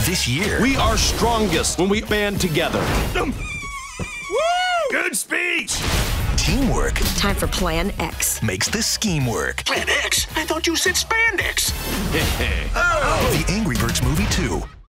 This year, We are strongest when we band together. Woo! Good speech! teamwork Time for Plan X. makes the scheme work. Plan X? I thought you said spandex. The Angry Birds Movie 2.